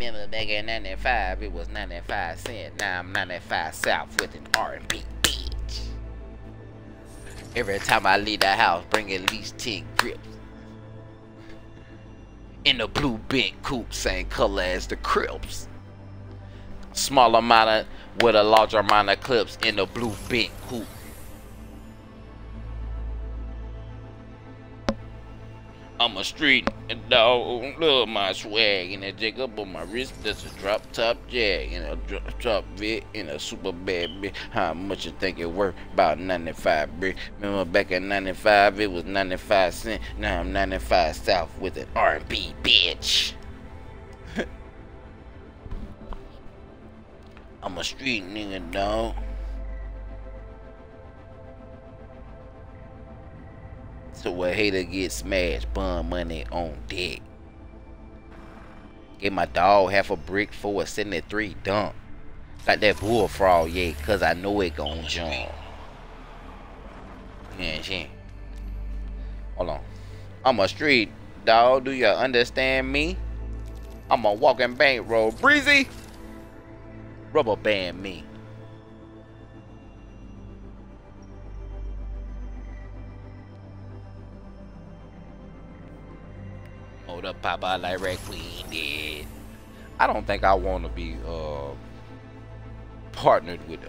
Remember back in 95, it was 95 cents. Now I'm 95 South with an R&B bitch. Every time I leave the house, bring at least 10 grips. In the blue bent coupe, same color as the Crips. Small amount of, with a larger amount of clips in the blue bent coupe. I'm a street dog, love my swag, and a jig up on my wrist, that's a drop top jag, and a drop top vid, and a super bad bitch. How much you think it worth? About 95, brick. Remember back in 95, it was 95 cents. Now I'm 95 South with an R&B bitch. I'm a street nigga, dog. So a hater get smashed, bun money on deck. Get my dog half a brick for a 73 dump. Got that bullfrog, yeah, cause I know it gon' jump. Yeah, shit. Hold on. I'm a street dog, do you understand me? I'm a walking bankroll. Breezy! Rubber band me. Hold up, Papa, like Red Queen did. I don't think I want to be partnered with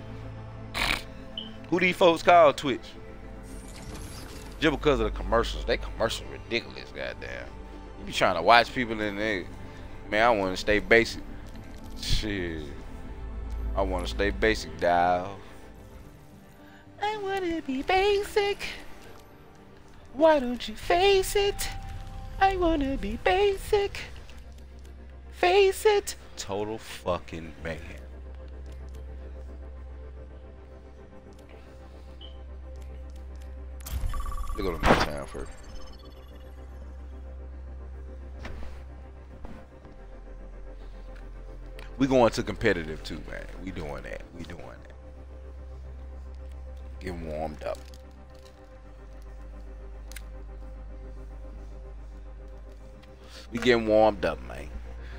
who these folks call Twitch. Just because of the commercials. They commercials ridiculous, goddamn. You be trying to watch people in there. Man, I want to stay basic. Shit. I want to stay basic, dial. I want to be basic. Why don't you face it? I wanna be basic. Face it. Total fucking mayhem. Let's go to Midtown first. We going to competitive too, man. We doing that. We doing that. Getting warmed up. We getting warmed up, man.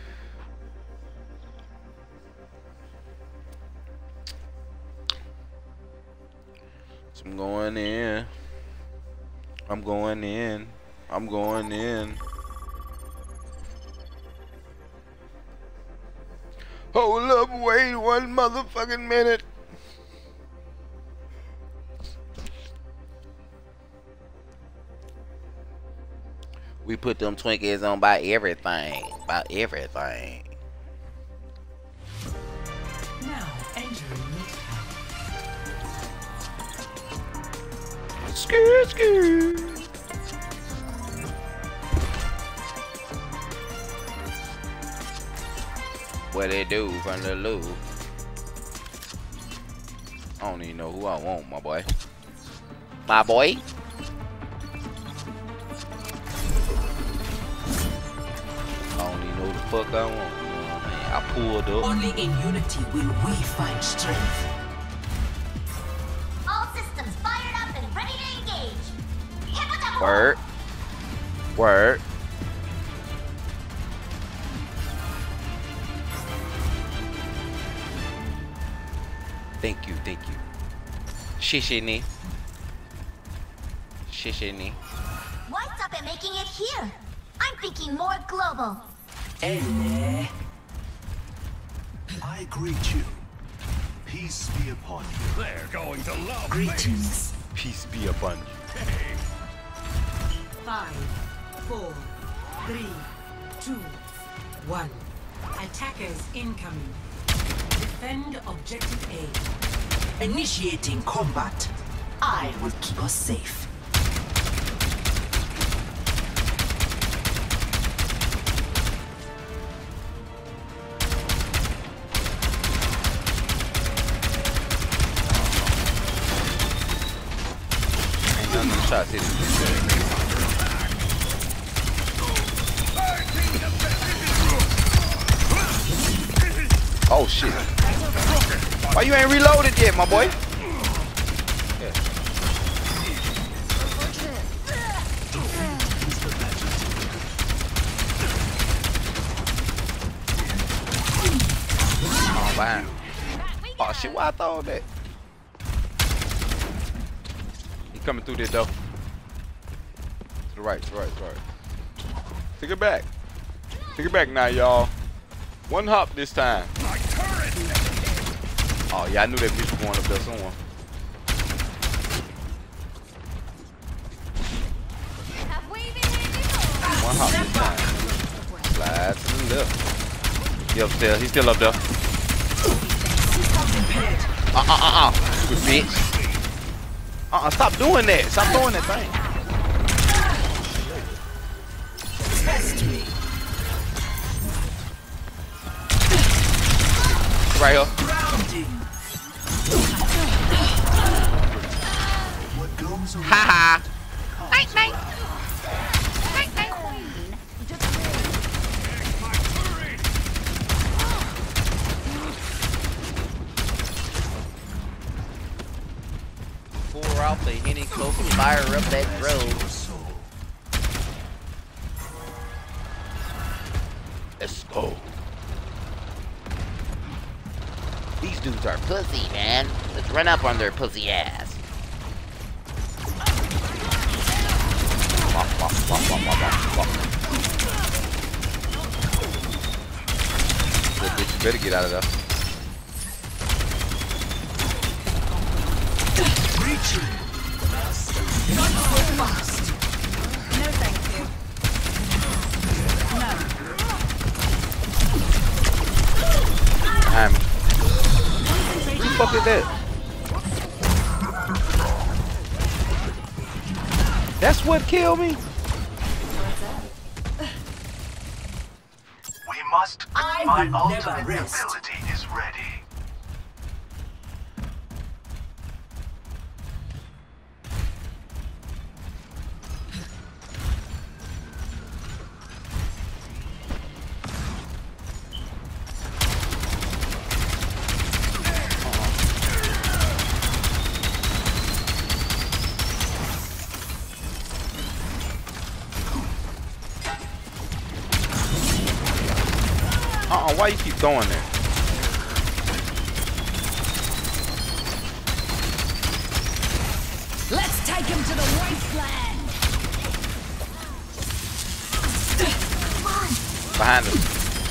So I'm going in. I'm going in. I'm going in. Hold up, wait one motherfucking minute. We put them Twinkies on by everything. About everything. Now entering Midtown. Skirt, skirt. What they do from the loop? I don't even know who I want, my boy. My boy. I don't even know who the fuck I want. You know what I mean? I pulled up. Only in unity will we find strength. All systems fired up and ready to engage. Hippopotamus! Word. Word. Thank you, thank you. Shishini. Shishini. What's up at making it here? I'm thinking more global. Hello. I greet you. Peace be upon you. They're going to love Greetings. Peace be upon you. 5, 4, 3, 2, 1. Attackers incoming. Defend objective A. Initiating combat. I will keep us safe. Ain't none of them shots hitting me. Oh shit. Why you ain't reloaded yet, my boy? Yeah. shit, why I thought that? He coming through there, though. To the right, to the right, to the right. Take it back. Take it back now, y'all. One hop this time. Oh, yeah, I knew that bitch was going up there somewhere. One hop this time. Slide to the left. He upstairs. He's still up there. Good bitch. Stop doing that. Stop doing that thing. Test me. Right here. Grounding. What goes around Ha Night, night. Night, night. Pour out the Henny Coke and fire up that grove. soul. Let's go. These dudes are pussy, man. Let's run up on their pussy ass. Good bitch, you better get out of there. Retreat. Not so fast. No, thank you. Behind me. Who the fuck is that? That's what killed me? We must. I My will never ultimate rest. ability is ready. Why you keep going there? Let's take him to the wasteland. Behind us.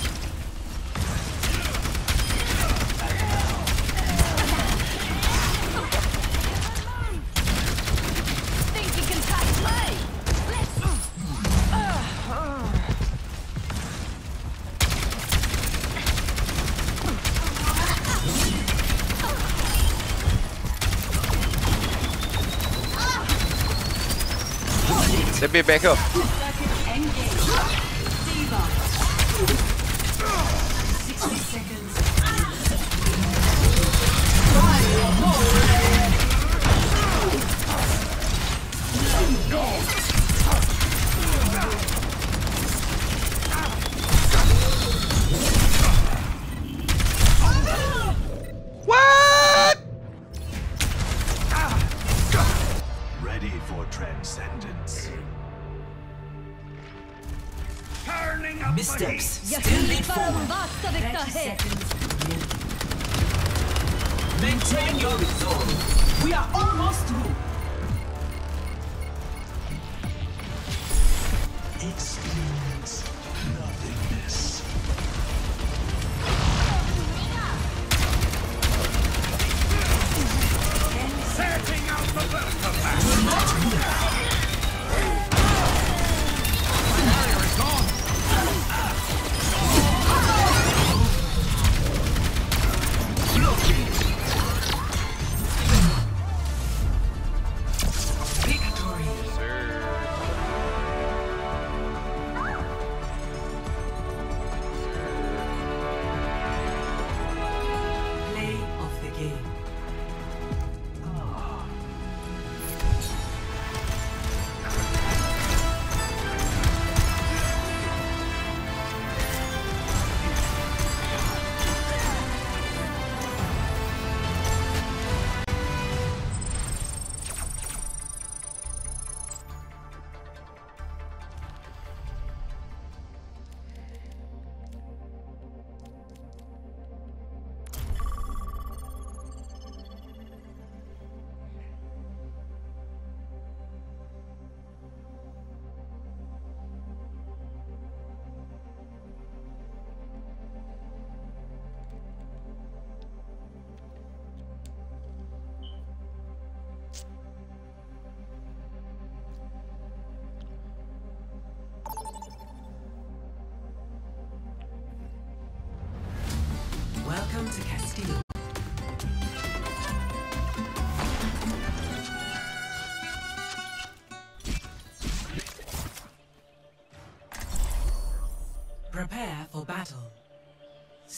Think you can touch me? That bitch back up. Engage. Diva. 60 seconds. What? Ready for transcendence. Missteps. Still lead forward. 30 Basta seconds. Maintain your resolve. We are almost through. Experience nothingness.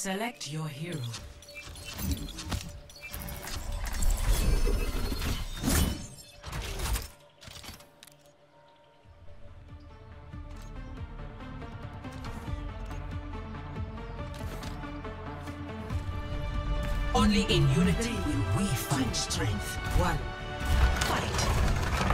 Select your hero. Only in unity will we find strength. One. Fight.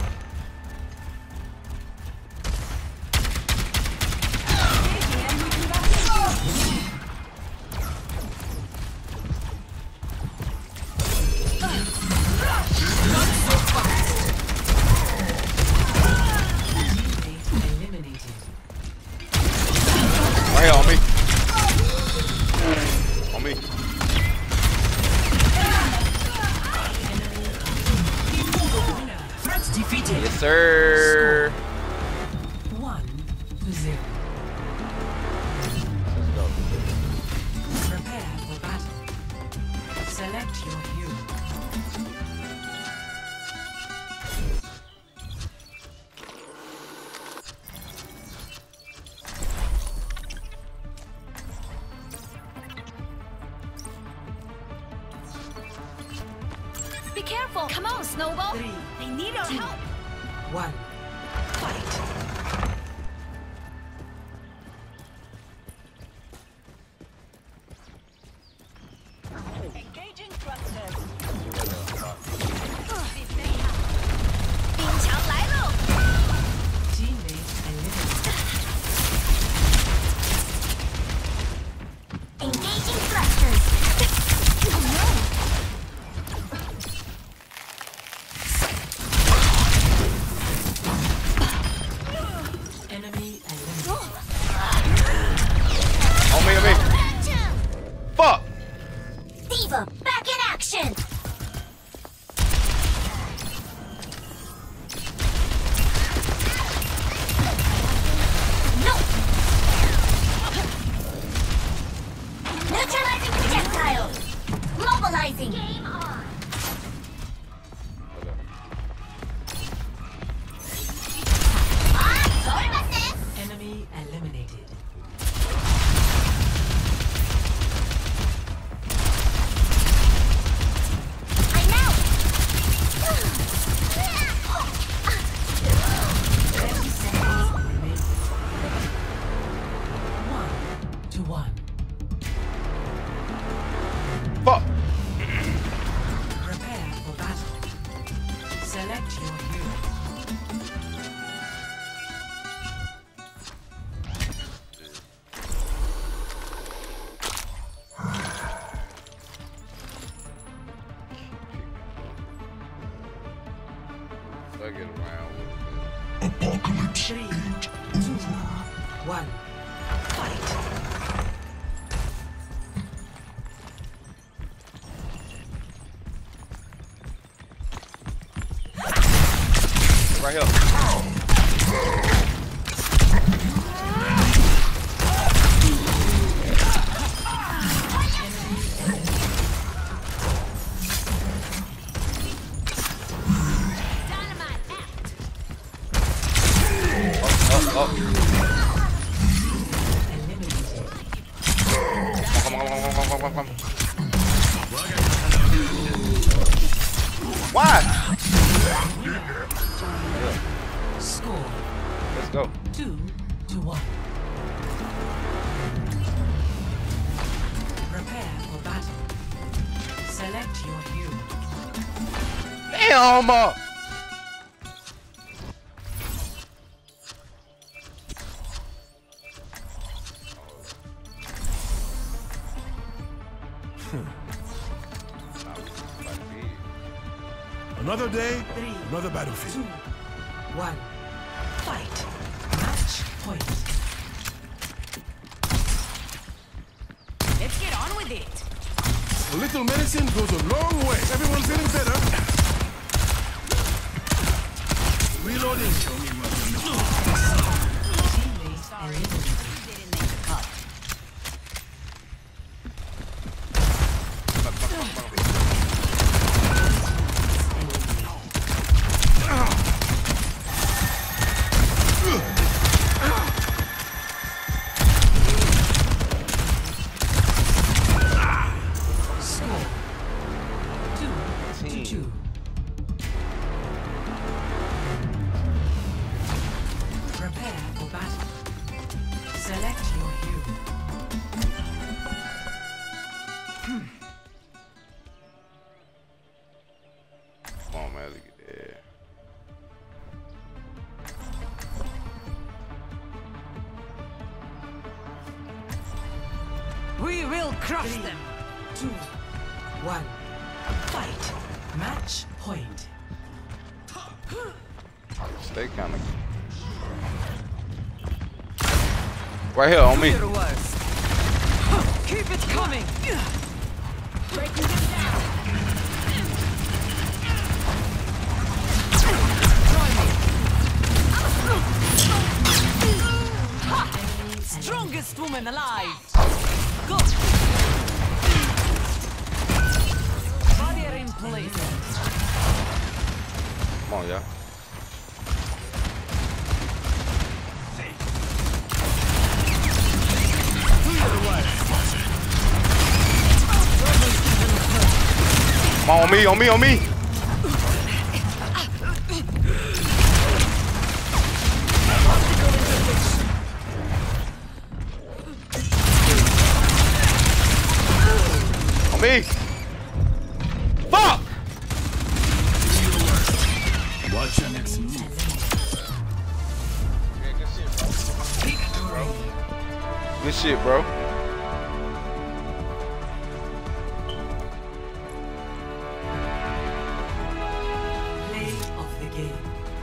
Right here on me. On me. Threats defeated. Yes, sir. 1-0. Let's go. Prepare for battle. Select your hero. Be careful. Come on, Snowball. 3, They need our help. 1. Fight. Engaging thrusters. 冰墙来喽 Teammate eliminated. Engaging thrusters. Oh no! Enemy eliminated. On me, on me. Fuck. Diva, back in action. No. Neutralizing projectile. Mobilizing. Game on. Enemy eliminated. I'm out. 30 seconds remaining. 1-1. Fuck. Prepare for battle. Select your hero. I get around with it. 3, 2, 1. Fight. Right here. Oh. Eliminated. Come on. Why? Score Let's go. 2-1. Prepare for battle. Select your hero. Damn. Another day, 3, another 2, battlefield. 1. Fight. Match point. Let's get on with it. A little medicine goes a long way. Everyone feeling better? Reloading. Teammates eliminated. Didn't make the cut. will crush them. 2, 1. Fight. Match point. Stay kind of right here on me. Your worst. Keep it coming. Breaking them down. Try me. Strongest woman alive. Go. Barrier in place. Come on, y'all. Come on me, on me, on me. On me. Fuck! Watch your next move. Good shit, bro. Play of the game.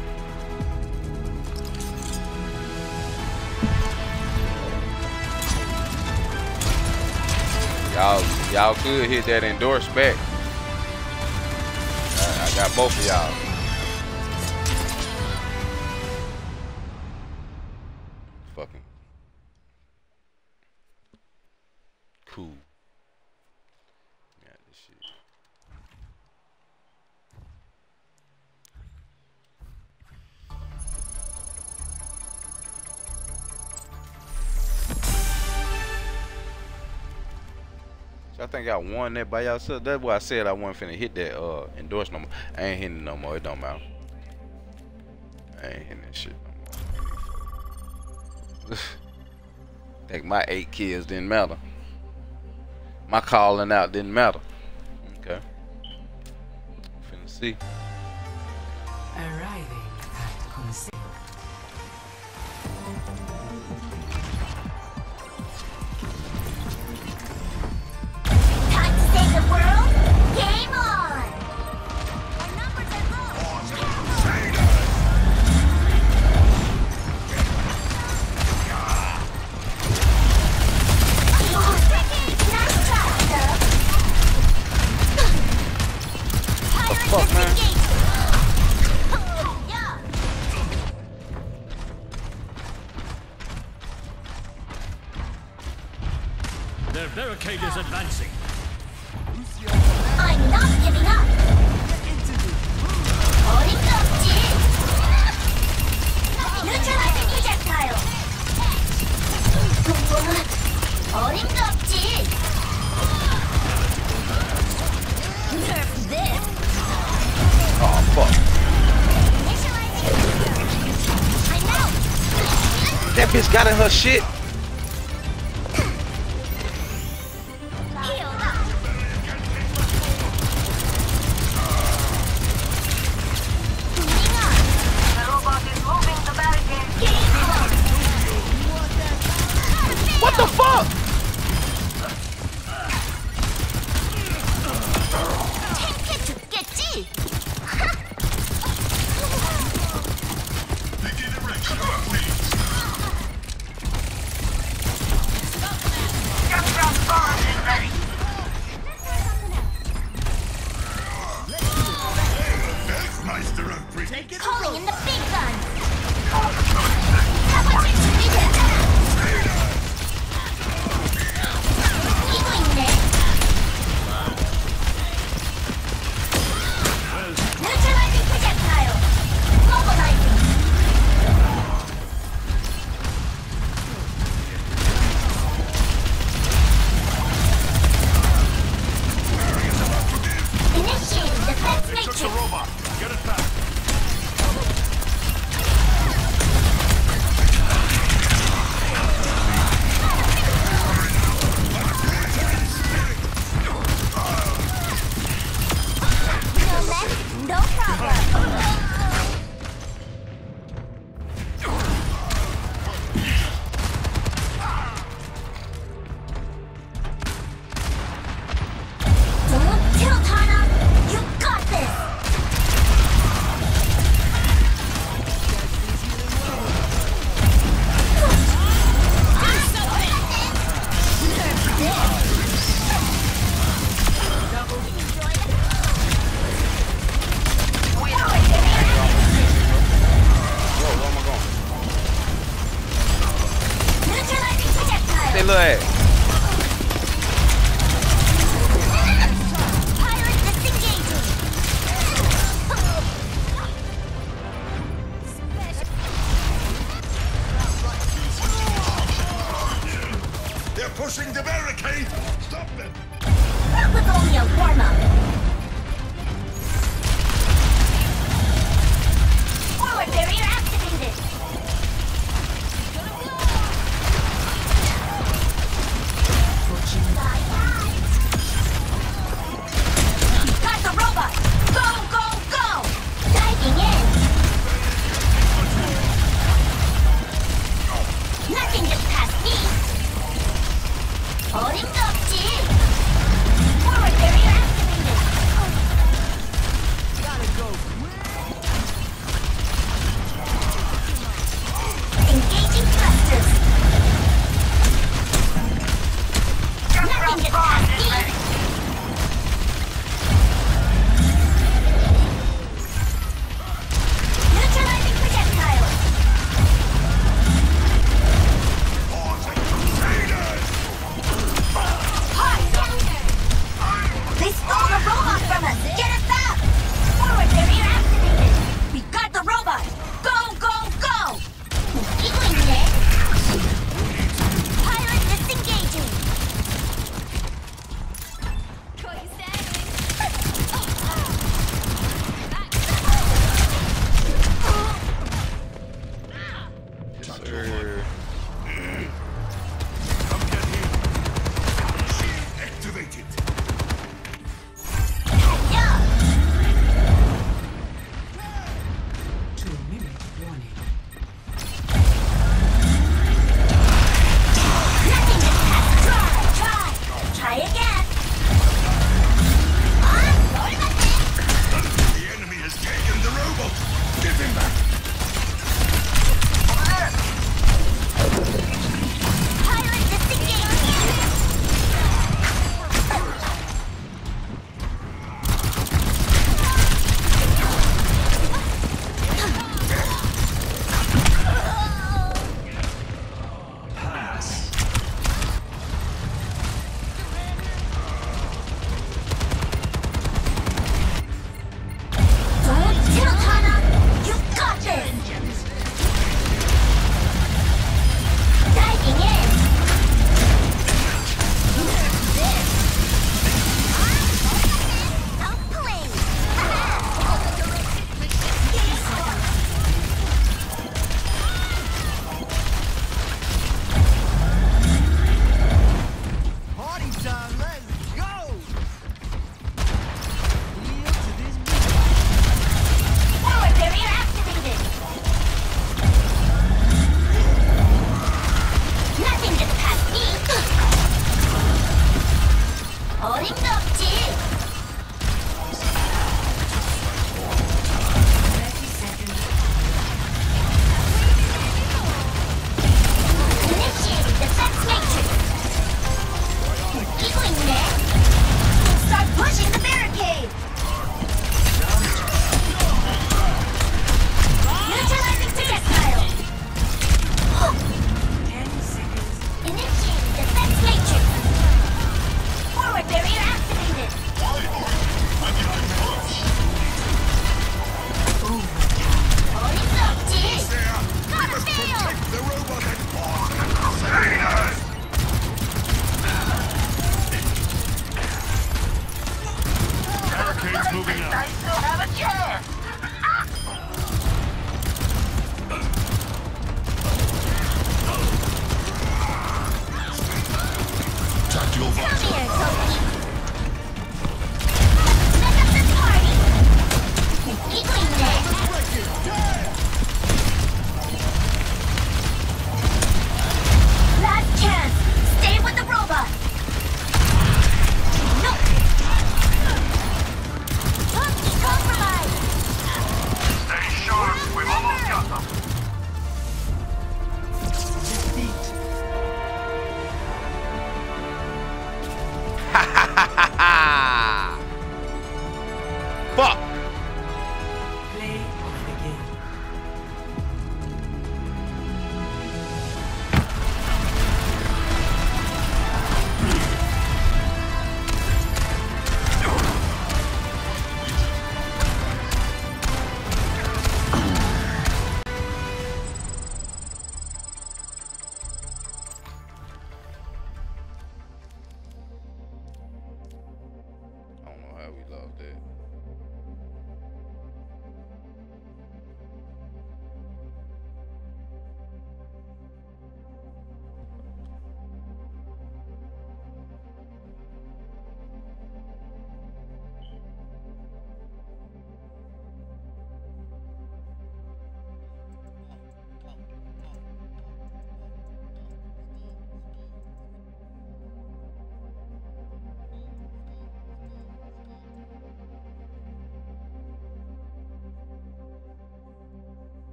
Y'all could hit that endorse back. I got both of y'all. Fucking cool. Yeah, this shit. So I think I won that by y'all. That's why I said I wasn't finna hit that endorse no more. I ain't hitting it no more. It don't matter. I ain't hitting that shit no more. Think my 8 kills didn't matter. My calling out didn't matter. Okay. Finna see. Arriving at Conseil. Time to save the world? Game on! Our numbers are low. Nice try, sir. Fuck, man. Yeah. Their barricade is advancing. I'm not giving up. Holding up, Jin. Neutralizing projectile. Holding up, Jin. Nerf this. Oh fuck. Initializing. I'm out. That bitch got in her shit. Healed up. Moving on. The robot is moving the barricade. Game on. What the fuck? 됐지?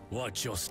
Watch your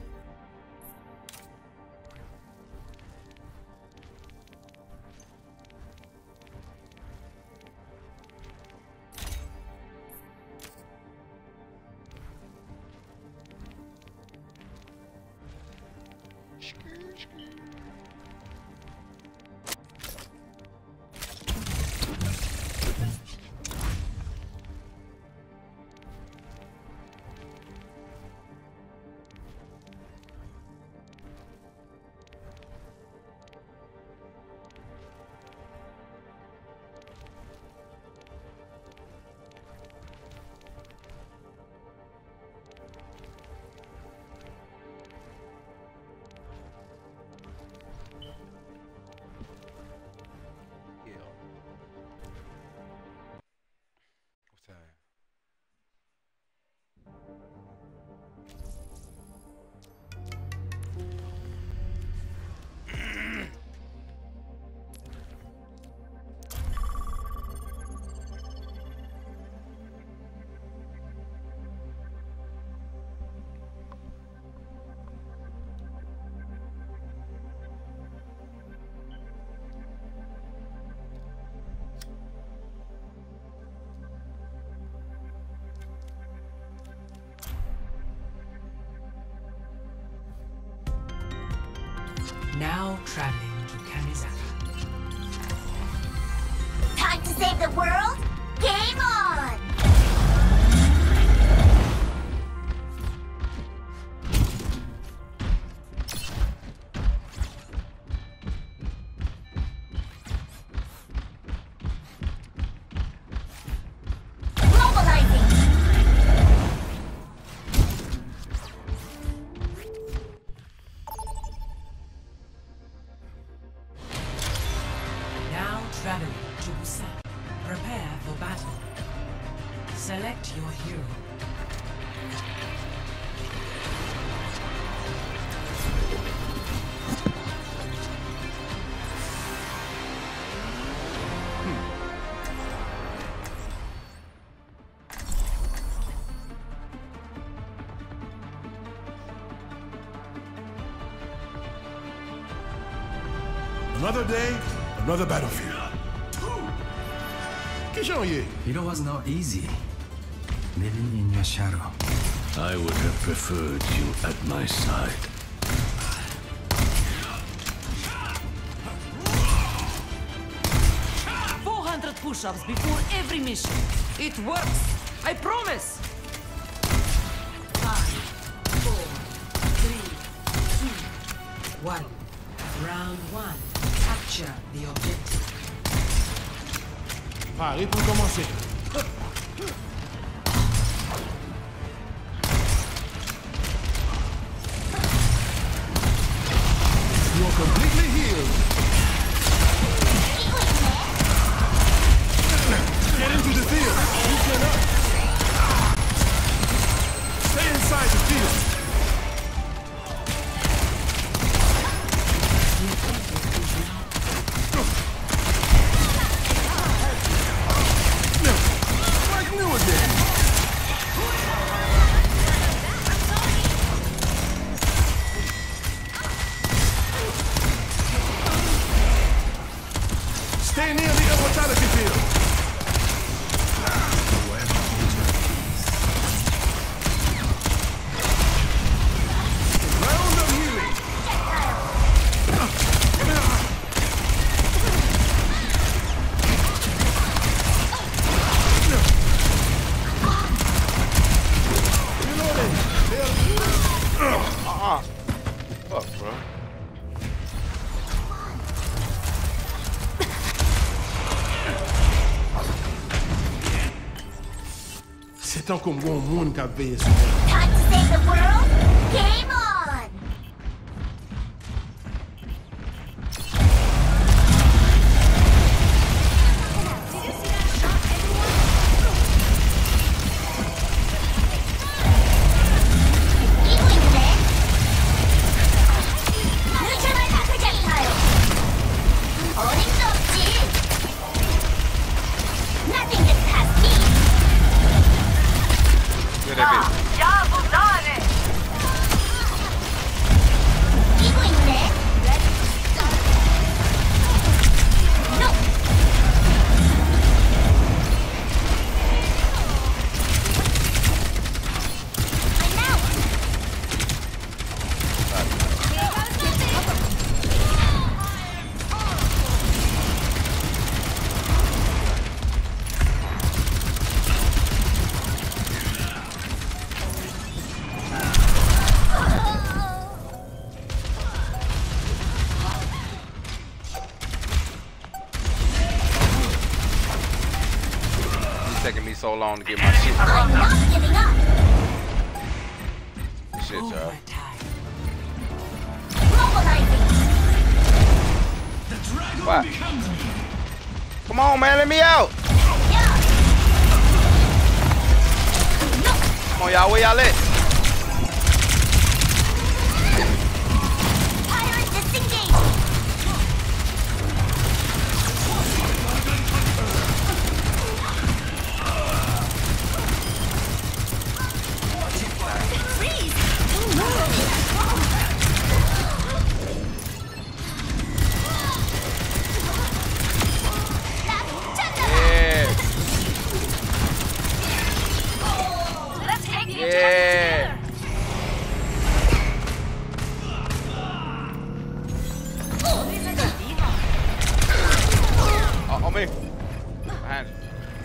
Now traveling to Kamizaka. Time to save the world? Game on! Mobilizing! Now traveling to Busan. Prepare for battle. Select your hero. Another day, another battlefield. Kishoye. It was not easy. Living in your shadow. I would have preferred you at my side. Push-ups before every mission. It works. I promise. 5, 4, 3, 2, 1. Round 1. Capture the objective. Parez pour commencer. You are completely healed. Get into the field. Loosen up. Stay inside the field. Like new again. Stay near the immortality field. Round of healing. Reloading. Fuck, bro. C'est tant qu'on voit un monde qui a veillé sur Time to save the world? Game on! Equally then. Neutralize that projectile! Owning Dodge! Nothing gets past me! Where that bitch? Job done. taking me so long to get my shit. I'm not giving up. Shit, y'all. Overtime. Mobilizing. What? Come on, man, let me out. Yeah. Come on, y'all, where y'all at? Pirate disengaged. Freeze. Yeah. Let's take it. Yeah. Oh, on me. Behind you.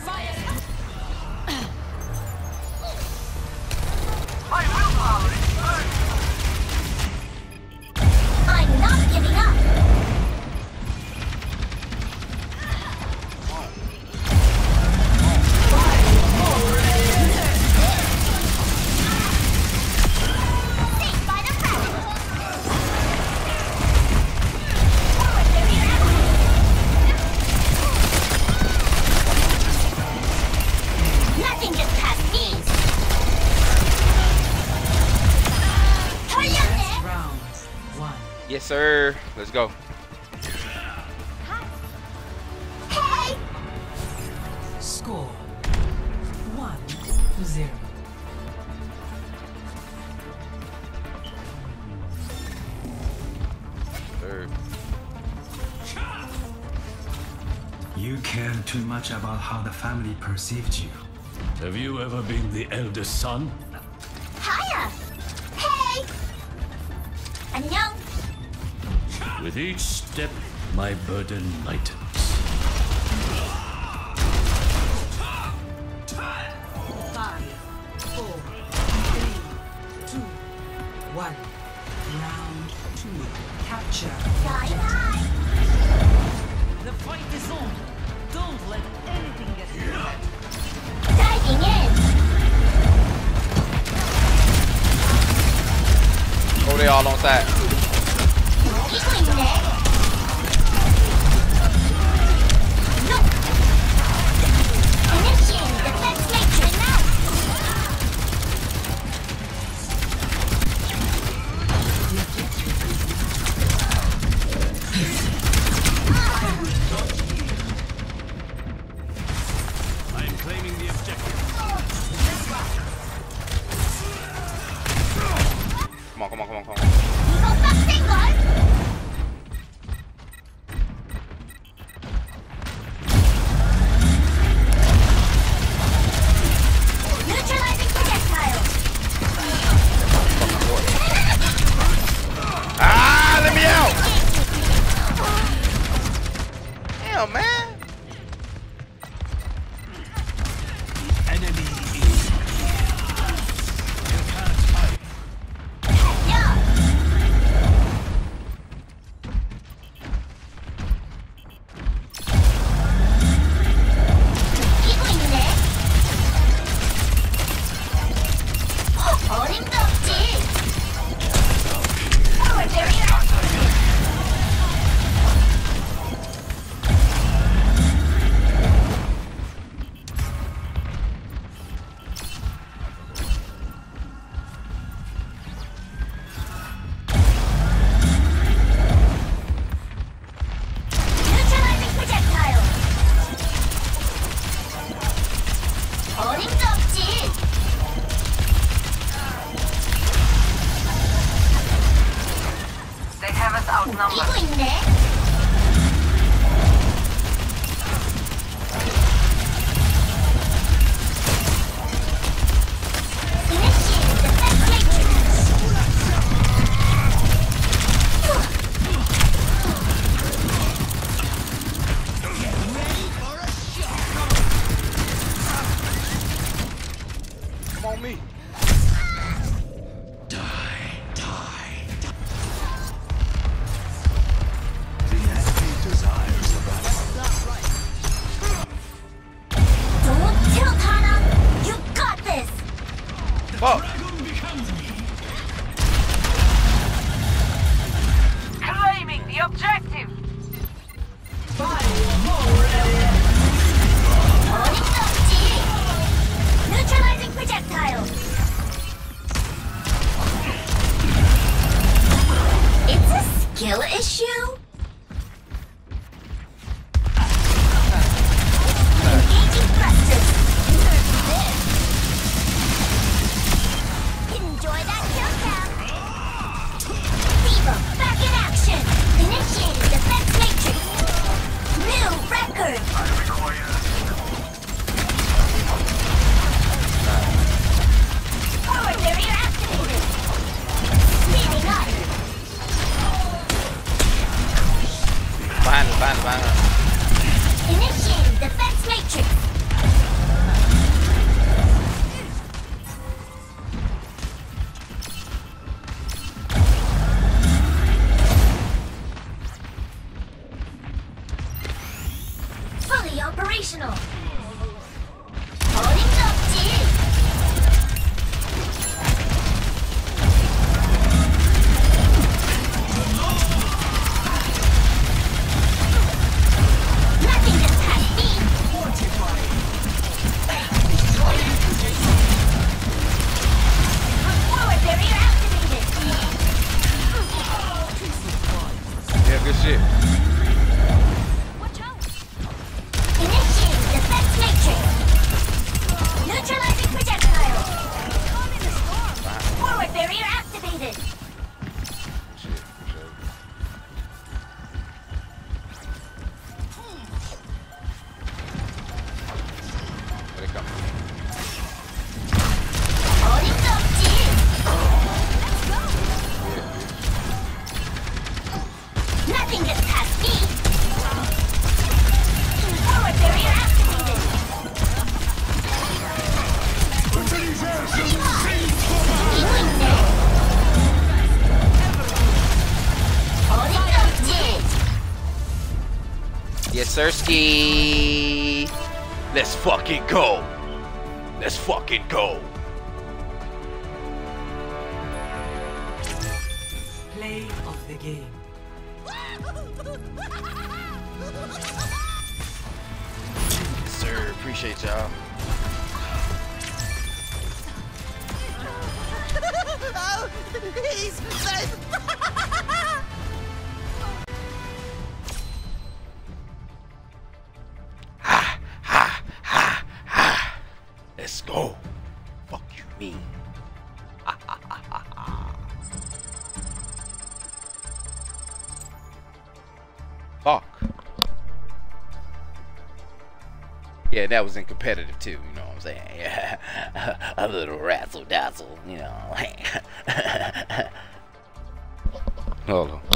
I'm not giving up. Saved by the practice. Forward barrier. Nothing gets past these. Hurry up there. Round 1. Yes, sir. Let's go. Hey. Score 1-0. Third. You care too much about how the family perceived you. Have you ever been the eldest son? Hiya. Hey. 안녕. With each step, my burden lightens. 5, 4, 3, 2, 1. Round 2. Capture. Bye bye. The fight is on. Don't let anything get in your head. Diving in. Oh, they all on side. Equaling there. No. Initiating defense matrix now. I am claiming the objective. Come on, come on, come on, come on. 이것만 센 걸. Neutralizing projectile. Ah, let me out. Damn, man. Enemy Yeah. 이거있네. 어림도 없지. Forward barrier. defense matrix. Fully operational. Holding up, nothing gets past me. Forward barrier activated. Yeah, good shit. Watch out. Initiating defense matrix. Neutralizing projectile. Forward barrier activated. Shit, shit. Where they come from? Holding up, team. Nothing gets past me. Forward barrier activated. Holding up, team. Yes, sirski. Let's fucking go. Let's fucking go. Play of the game. Yes, sir. Appreciate y'all. Ha ha ha ha. Let's go. Fuck you, me. Fuck. Yeah, that was in competitive too, you know what I'm saying? Yeah. A little razzle dazzle, you know. Hold on.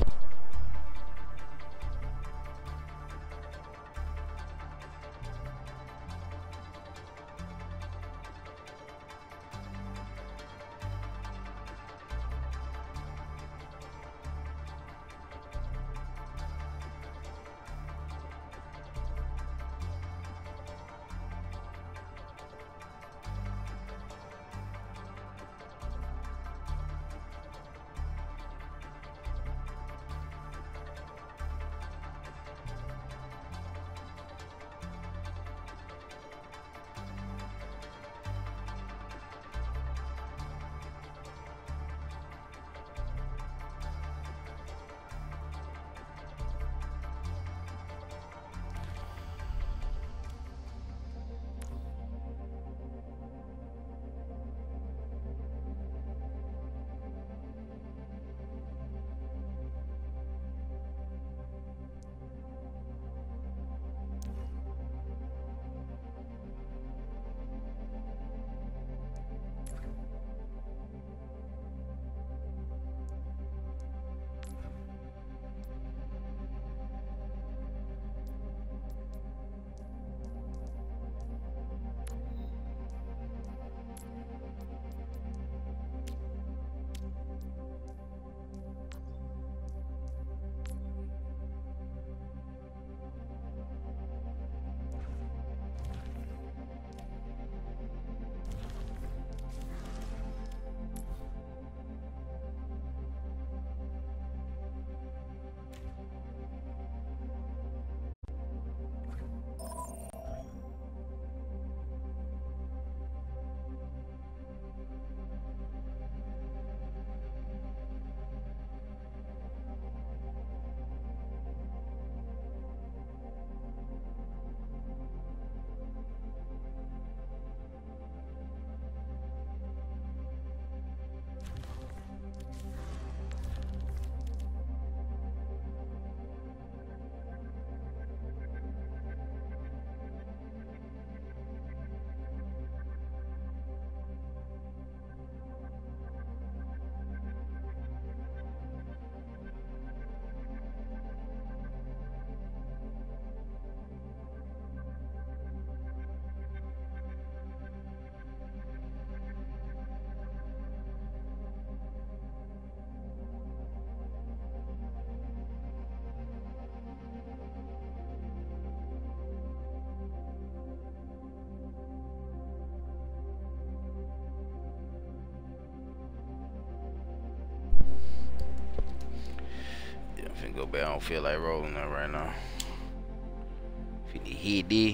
bad. I don't feel like rolling that right now. If you need hit D,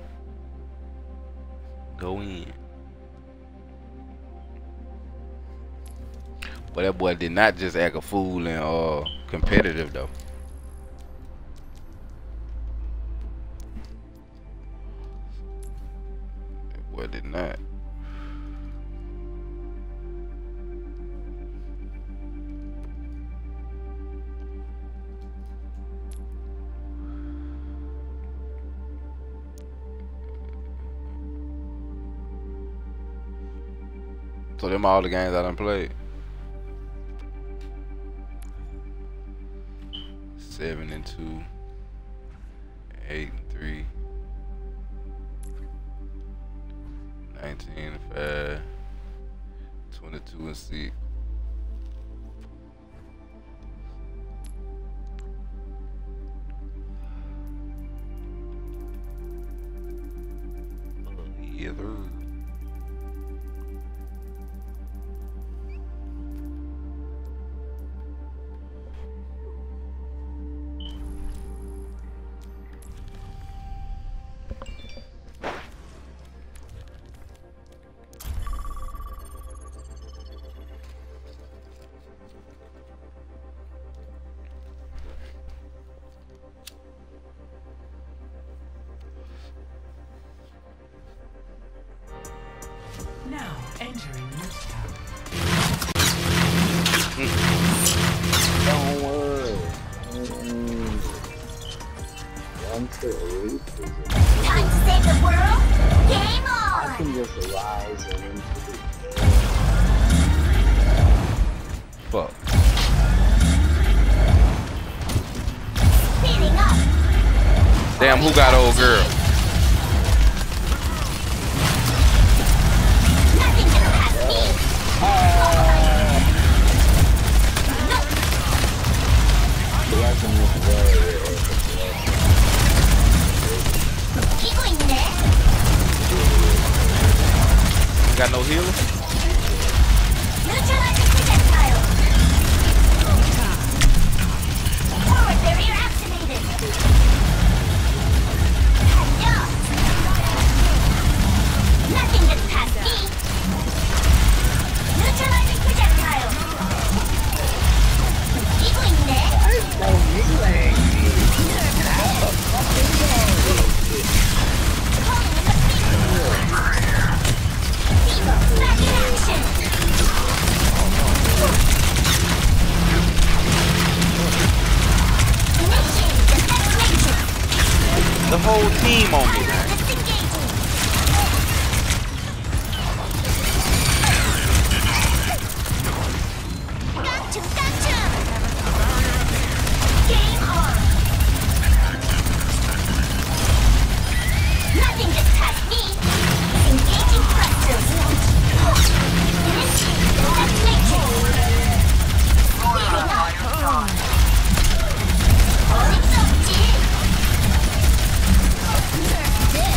go in. But that boy did not just act a fool and competitive though. That boy did not. So them all the games I done played. 7-2, 8-3, 19-5, 22-6. Yeah, Now entering new town. Don't worry. One to eight. Time to save the world? Game I on! can just rise and into the fuck. Speeding up! Damn, who got old girl? Nothing can pass me! Keep going there! Got no healer? Neutralize the projectile! Forward barrier activated! Yeah. Nothing gets past me! Neutralizing projectile! Keep going there! Calling in the Viva, back in action! Initiating defense matrix! The whole team on me, man. Disengaging! Gotcha! Game on! Nothing gets past me! Engaging thrusters! Initiating defense matrix! Speeding up! Holding up, G!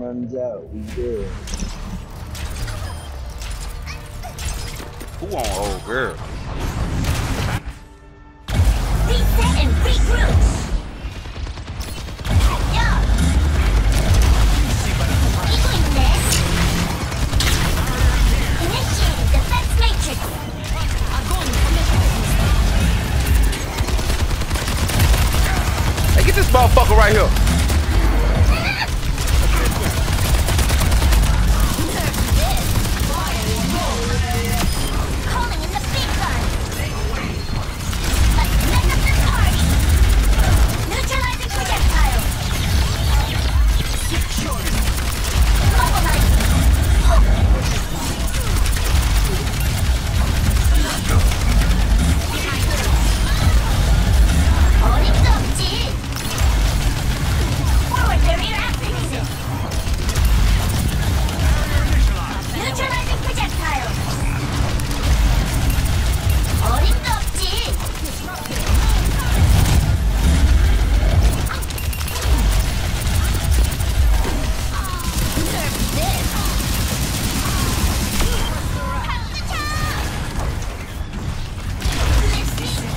runs out, we good. Who on old girl? Reset and regroup. Yeah. Eagling this. Initiating defense matrix. Hey, get this motherfucker right here. Calling in the big guns. Let's mess up this party. Neutralizing projectile. Mobilizing. 어림없지. Forward barrier activated. Neutralizing projectile. 어림없지. Nerf this. Listening.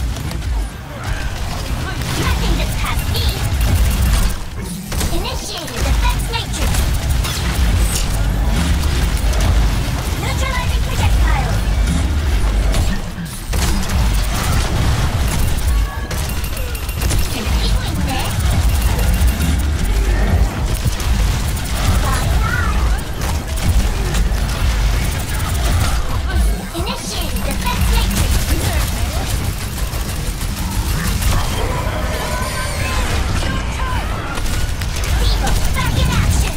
Nothing gets past me. Initiating defense matrix. Neutralizing projectile. Equaling this. Initiating defense matrix. Vivo, back in action!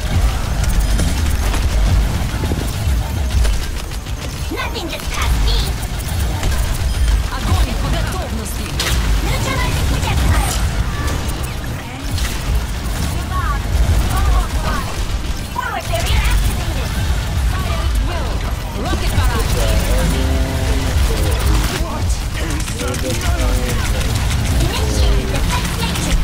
Nothing gets past me! Огонь по готовности. Neutralizing projectile! Forward barrier activated! Rocket barrage. Initiating defense matrix!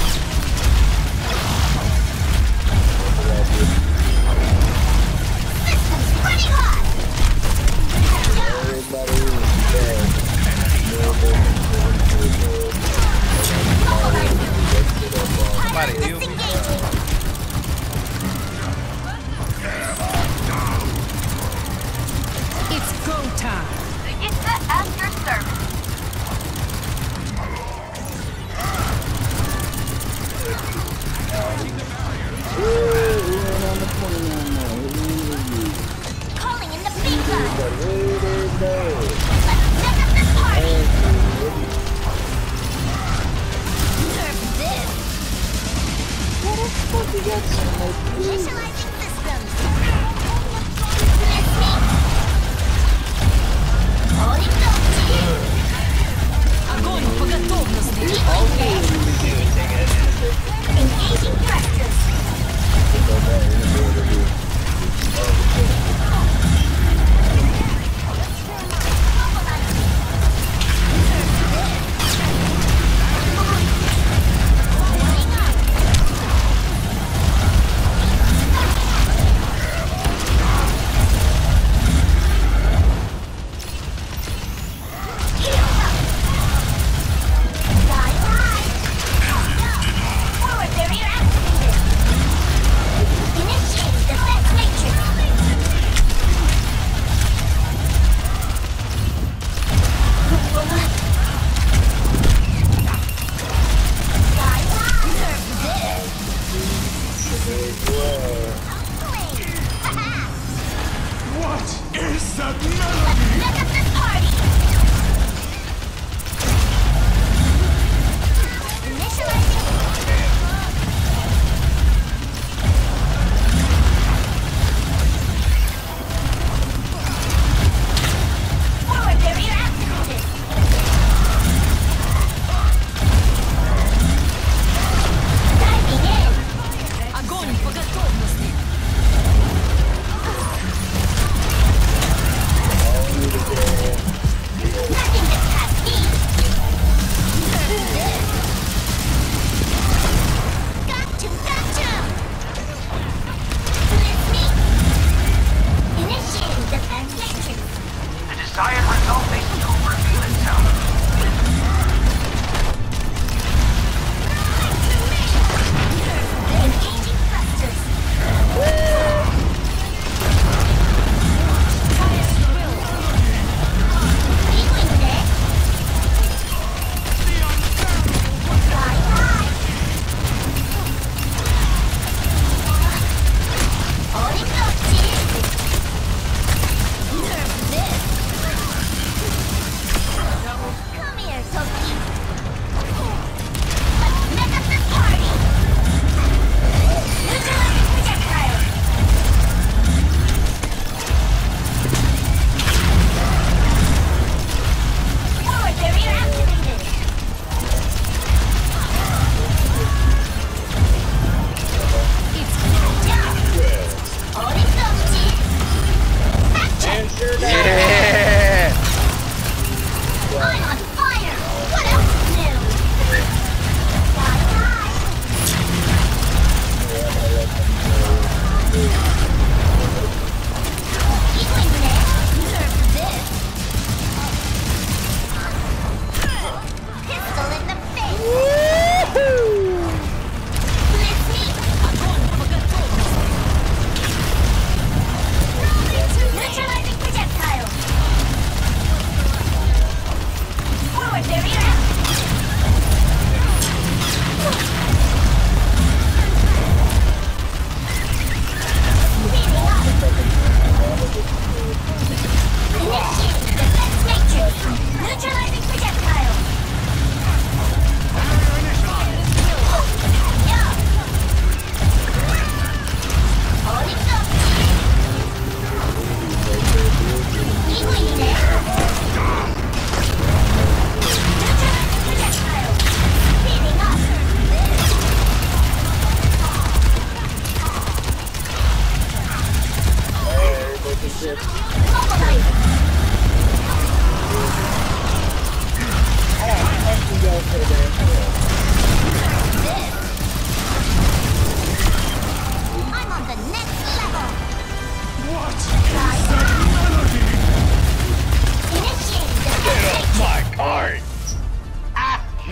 Systems running hot! Everybody is dead. Pilot disengaging! It's go time. It's at your service. Calling in the big guns. Let's mess up this party. Nerf this. Initializing systems. Listening. 어림없지. Огонь по готовности. Equaling this. Engaging thrusters.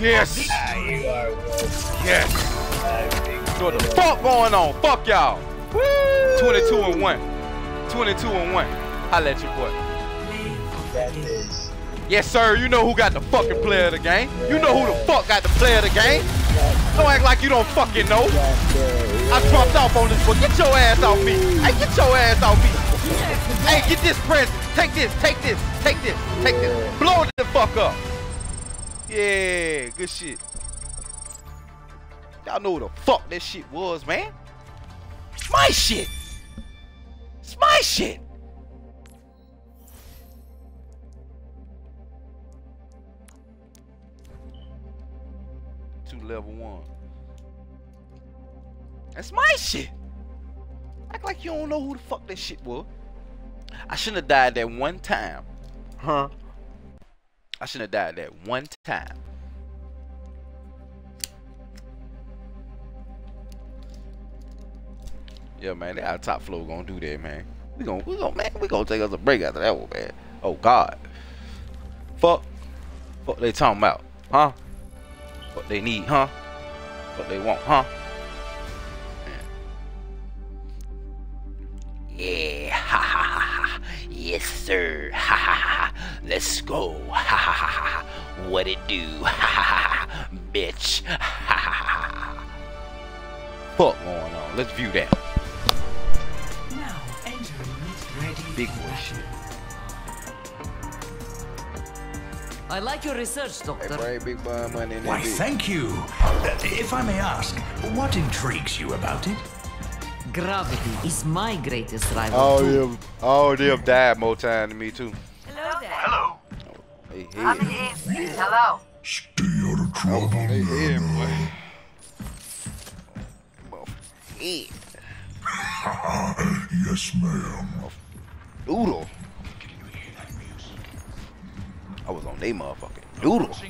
Yes. Yes. What the fuck going on? Fuck y'all. 22-1. 22-1. Holla at your boy. Yes, sir. You know who got the fucking player of the game. You know who the fuck got the player of the game. Don't act like you don't fucking know. I dropped off on this boy. Get your ass off me. Hey, get your ass off me. Hey, get this present. Take this. Take this. Take this. Take this. Blow it the fuck up. Yeah, good shit. Y'all know who the fuck this shit was, man. It's my shit. It's my shit. Level 1. That's my shit. Act like you don't know who the fuck that shit was. I shouldn't have died that one time. Huh? I shouldn't have died that one time. Yeah, man, that top floor gonna do that, man. We gonna take us a break after that one, man. Oh God. Fuck they talking about, huh? What they need, huh? What they want, huh? Yeah, ha ha ha. Yes, sir. Ha ha ha. Let's go. Ha ha ha. What it do? Ha ha ha. Bitch. Ha ha ha. Fuck going on? Let's view that. Now entering ready. Big boy shit. I like your research, Doctor. Hey, big money in Why, thank you. If I may ask, what intrigues you about it? Gravity is my greatest rival. All them died more time than me too. Hello there. Hello. Hey, Coming in. Hello. Stay out of trouble. Hey, boy. Yes, ma'am. Noodle. I was on they motherfucking noodle. 5,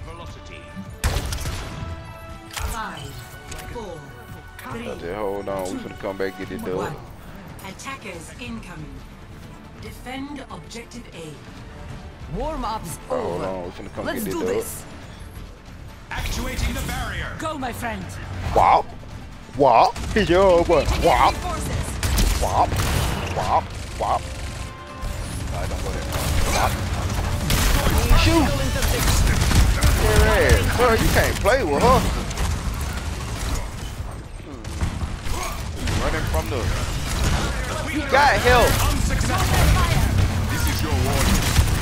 4, 3, Hold on, we finna come back and get it done. 1. Attackers incoming. Defend objective A. Warm-up's Hold over. on, we finna come Let's get do it done. this. Actuating the barrier. Go, my friend. Wop. Wop. Yo, boy. Wop. Forces. Wop. Wop. Wop. I don't go there. Wop. Shoot. Yeah, sir, you can't play with her. Running from the... You got help. This is your warning.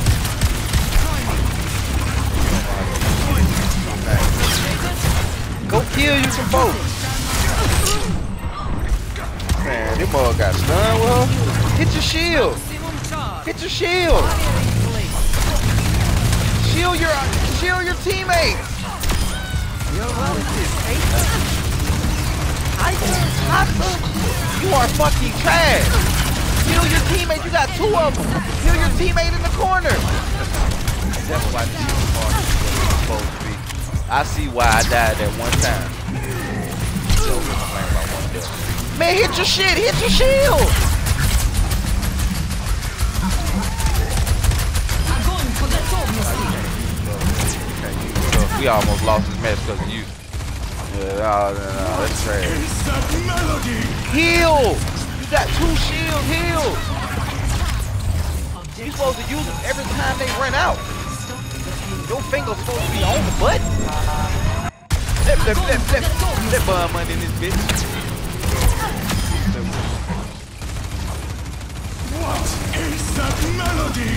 Go kill you some folks. Man, this mother got stunned with her. Hit your shield. Hit your shield. Shield your teammates. You are fucking trash. Heal your teammate. You got 2 of them. Heal your teammate in the corner. That's why this is supposed to be. I see why I died that one time. Man, hit your shit. Hit your shield. We almost lost this match because of you. Yeah, no, that's trash. Heal! You got 2 shields, heal! You're supposed to use them every time they run out. Your finger's supposed to be on the button. Let bum money in this bitch. What is that melody?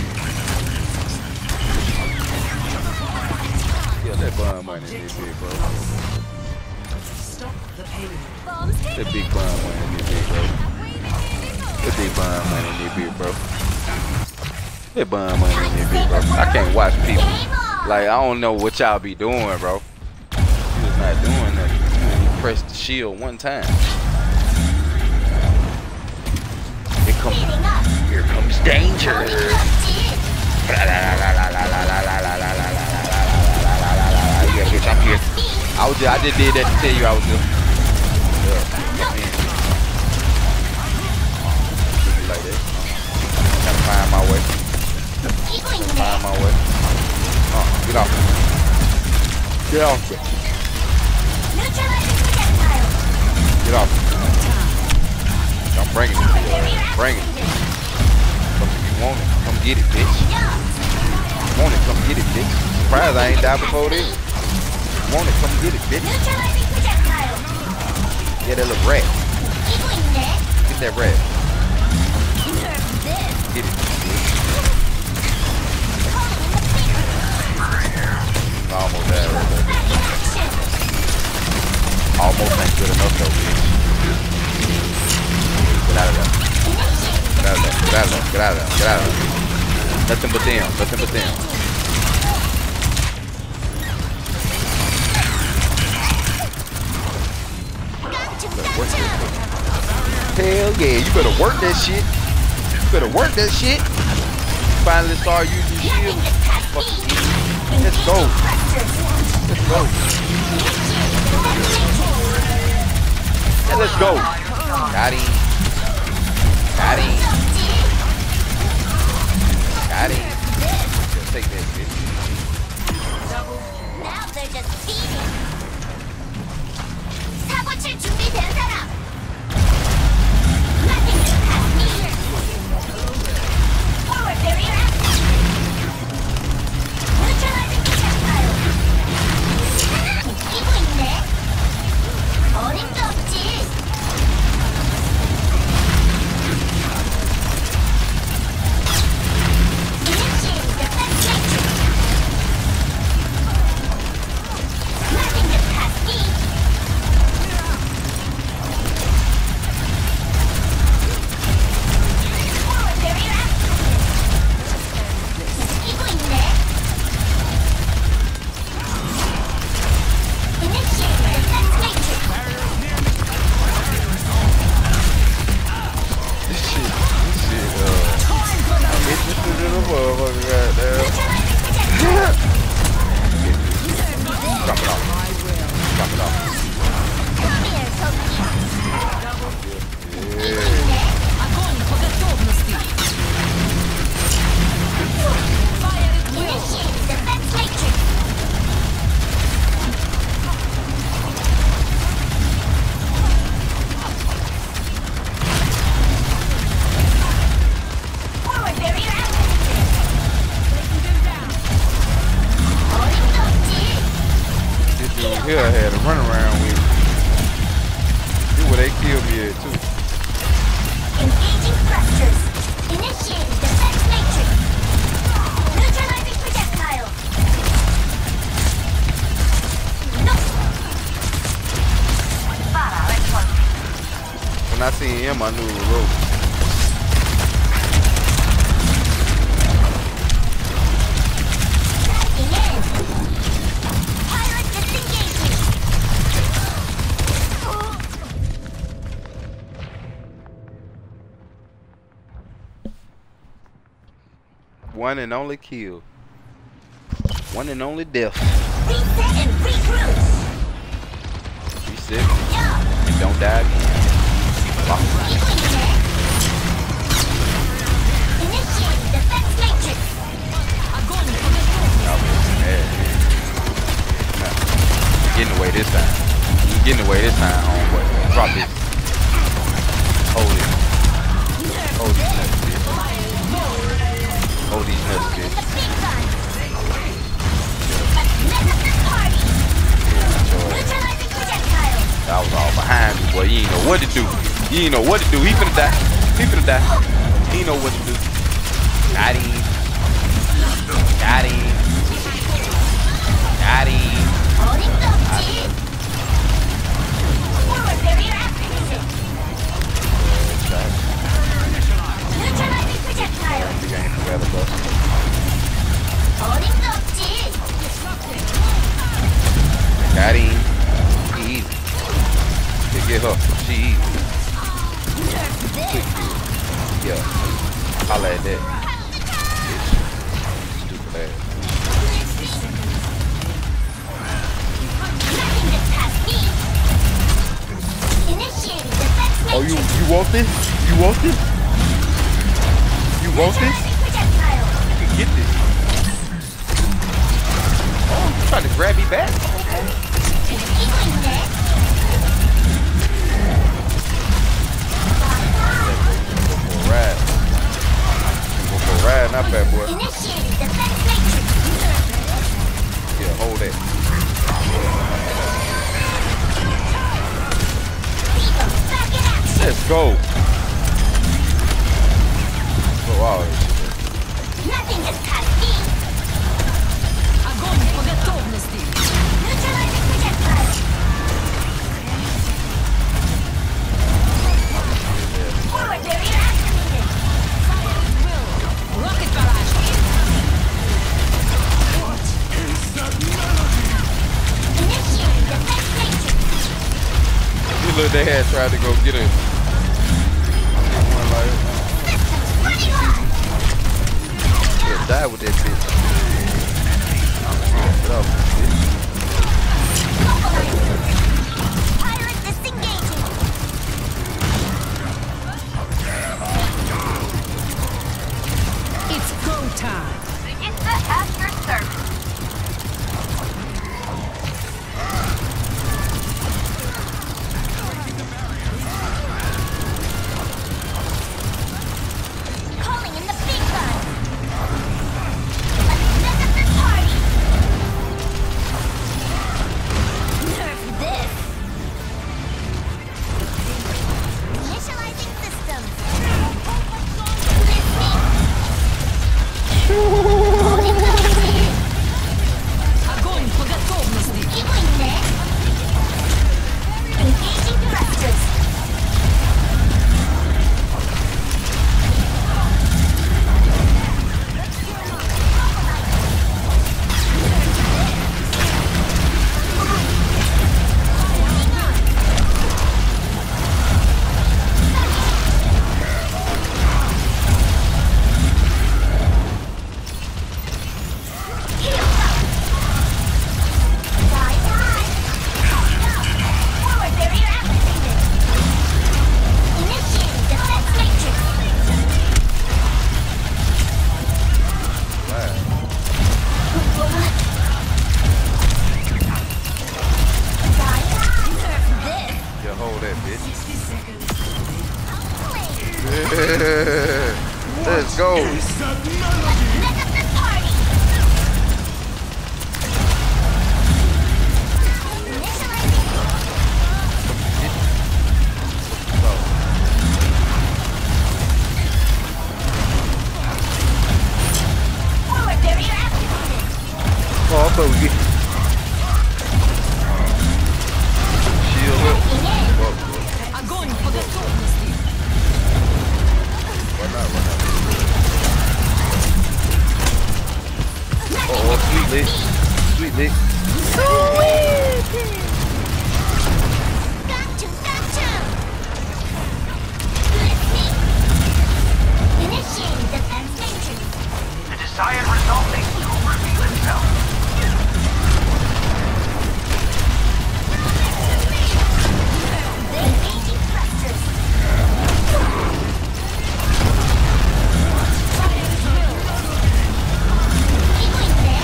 Yeah, that bum money in this bitch, bro. Stop the pain. That big bum money in this bitch, bro. That big bum money in this bitch, bro. That bum money in this bitch, bro. I can't watch people. Like, I don't know what y'all be doing, bro. You was not doing nothing. You pressed the shield one time. Here comes danger. Yeah, bitch, I'm here. I just did that to tell you I was here. Like that. Gotta find my way. Find my way. Get off. Get off me. Neutralizing projectile. Get off me. I'm bringing it to you. Bring it. Come, you want it? Come get it, bitch. You want it? Come get it, bitch. Surprised I ain't died before this. You want it? Come get it, bitch. Neutralizing projectile. Get that little rat. Get that rat. Get it. Almost there. Almost ain't good enough though, bitch. Get out of there. Get out of there. Get out of there. Get out of there. Get out of there. Nothing but them. Nothing but them. Hell yeah, you better work that shit. You better work that shit. Finally start using shield. Let's go. Let's go. Yeah, let's go. Got him. Got him. Got him. Just take that bitch. Now they're just feeding. 사고칠 준비된 사람. Nothing can pass me. Forward barrier active. Neutralizing projectile. 이기고 있네. 어림도 없지. Initiating defense matrix. Nothing can pass me. Forward barrier active. 이기고 있네. Initiating defense matrix. This shit, bitch, this is the motherfucker, goddamn. Drop it off. Drop it off. Come here, Toki. Yeah. Огонь по готовности. Initiating defense matrix. Forward barrier active. 어림도 없지. This dude here had a run around with. See where they killed me at too. Engaging thrusters. Initiating defense matrix. Neutralizing projectile. No. When I seen him, I knew it was over. Diving in. Pilot disengaging. One and only kill. One and only death. Reset and regroup. Reset and don't die again. Fuck. 이기고 있네. Initiating defense matrix. Огонь по готовности. Y'all bitches mad, man. Nah. You getting away this time. You getting away this time, homeboy. Drop this. Hold it. Hold these nuts, bitch. Hold these nuts, The bitch. big guns. Let's mess up this party. Neutralizing projectile. I was all behind you, boy. You ain't know what to do. You ain't know what to do. He finna die. He finna die. He ain't know what to do. Got him. Got him. Got him. 어림도 없지. Forward barrier activated. Neutralizing projectile. You ain't together, bro. 어림도 없지. Got him. She easy. Yeah, get her. She easy. Quick kill. Yeah. Holla at that. Bitch. Stupid ass. Nothing gets past me. Initiating defense matrix. Oh, you want this? You want this? You want this? Neutralizing projectile. You can get this. Oh, you trying to grab me back? Initiating defense matrix. Yeah, hold that. Vivo, back in action. Let's go. Go out. Nothing gets past me. Огонь по готовности. Neutralizing projectile. Forward barrier activated. Rocket barrage. Initiating defense matrix. You look, they had tried to go get it. Running live. Yeah, die with that bitch. Get off, bitch. Pilot disengaging. It's go time. Register after service. Calling in the big gun. Let's mess up this party. Nerf this. Initializing systems. Огонь по готовности. Engaging thrusters. Forward barrier activated. Initiating defense matrix. Yeah, hold that, bitch. 60 seconds. Let's go. Mess up this party. Initializing. Forward barrier activated. Oh, I thought we get shield up. Backing in. Огонь по готовности. Why not? Oh, sweet lick. Sweet lick. Gotcha. Listening. Initiating defense matrix. The desired result may soon reveal itself. Engaging thrusters. Eagling there.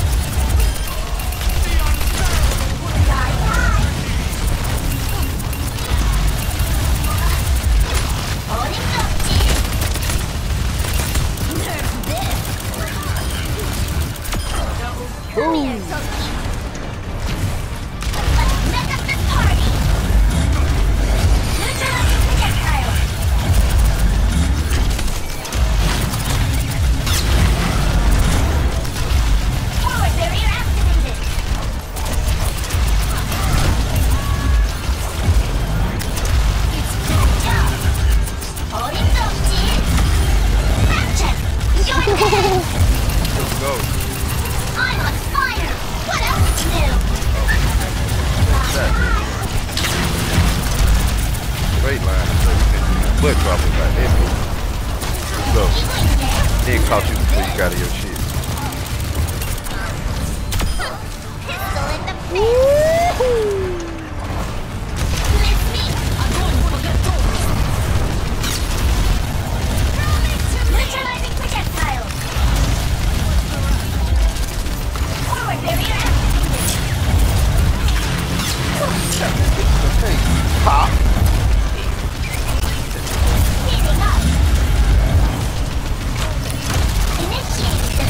Holding up, dude. Nerf this. Come here, Toki. Let's mess up this party. Neutralizing projectile. Forward barrier activated. It's backed up. Holding up, dude. Back check. You're dead. Let's go. I'm on fire. What else new? Straight line. So you can butt drop it right there. So, Eagling there. they caught you before you got to your shit. Pistol in the face. Miss me. Огонь по готовности. Neutralizing projectile. Forward barrier activated. Pop. Speeding up. Initiating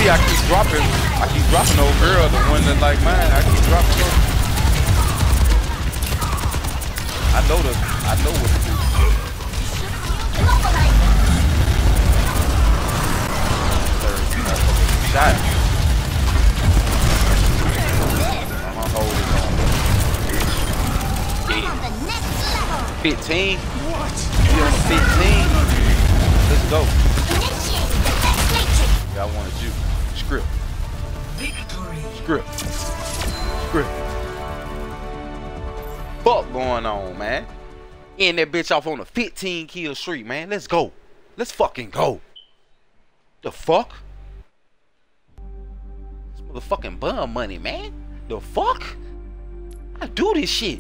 see I keep dropping old girl, the one that like mine. I keep dropping her. I know what to do. Shot. I'm gonna hold it on. Yeah. 15. We on the 15. Let's go. Yeah, I wanted you. Script. Script. Fuck going on, man. End that bitch off on a 15 kill streak, man. Let's go. Let's fucking go. The fuck? This motherfucking bum money, man. The fuck? I do this shit.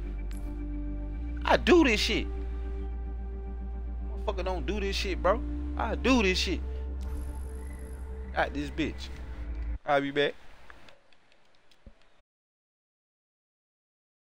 Motherfucker don't do this shit, bro. I do this shit. Got this bitch. I'll be back.